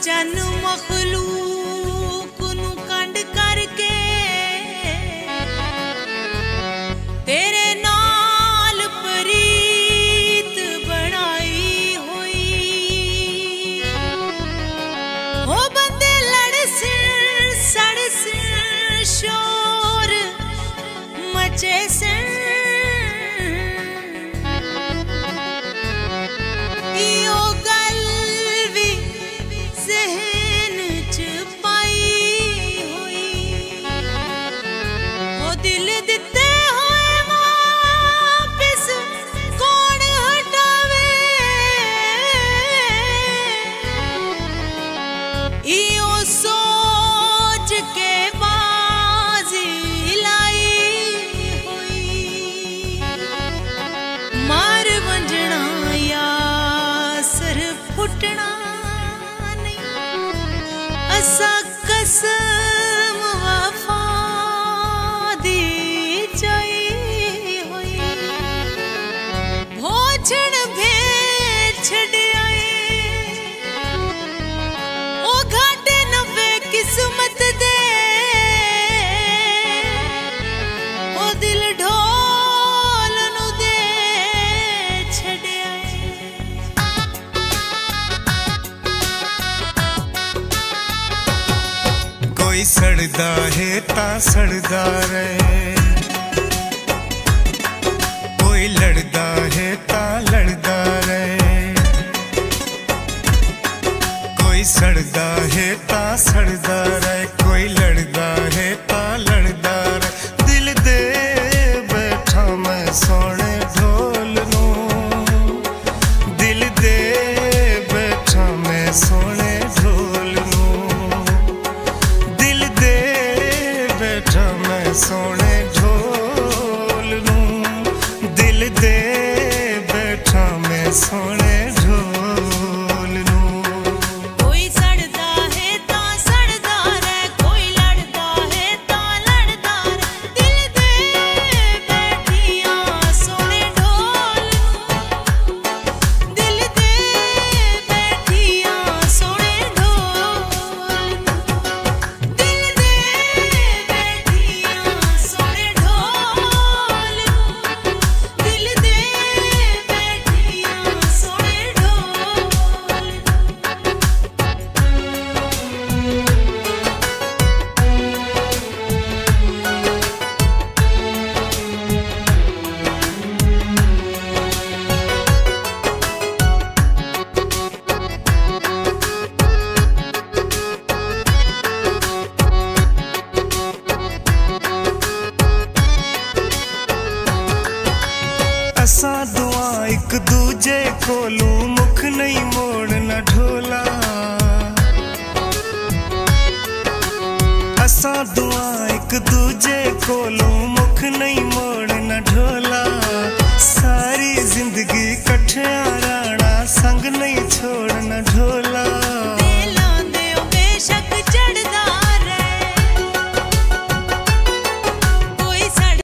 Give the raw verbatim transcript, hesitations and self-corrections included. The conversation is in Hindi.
चन मखलूक नू कंड करके तेरे नाल प्रीत बनाई हुई। हो बंदे लड़ सिर सड़ सिर शोर मचे सिर असा कसम वफा दी जाई हुई। भोजन भेज छड़ आए ओ घाटे नवे किस्मत दे ओ दिल ढोल नू दे छड़ आए। कोई सड़दा है ता सड़दा रहे, कोई लड़दा है ता लड़दा रहे। कोई सड़दा है ता सड़दा रहे, कोई लड़दा है ता लड़दा रहे। दिल दे बैठा मैं सोने ढोल नू, दिल दे बैठा मैं सोने ढोल नू, बैठा मैं सोने ढोल नू, दिल दे बैठा मैं सोने ढोल नू। कोई सड़दा है ता सड़दा रहे, कोई लड़दा है ता लड़दा रहे। दिल दे बैठियां सोने ढोल नू, दिल दे बैठियां सोने ढोल नू, दिल दे असा दुआ एक दूजे कोलू मुख नहीं मोड़ना ढोला। असा दुआ एक दूजे कोलू मुख नहीं मोड़